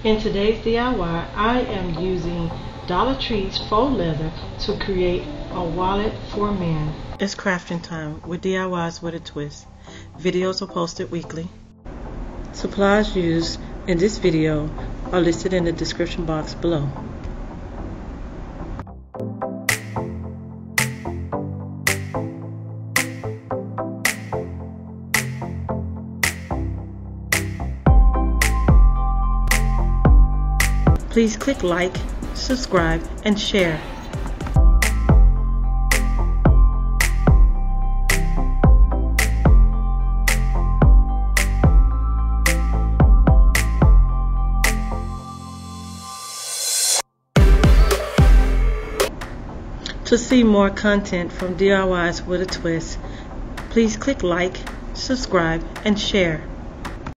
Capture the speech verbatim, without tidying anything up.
In today's D I Y, I am using Dollar Tree's faux leather to create a wallet for men. It's crafting time with D I Ys with a twist. Videos are posted weekly. Supplies used in this video are listed in the description box below. Please click like, subscribe, and share. To see more content from D I Ys with a twist, please click like, subscribe, and share.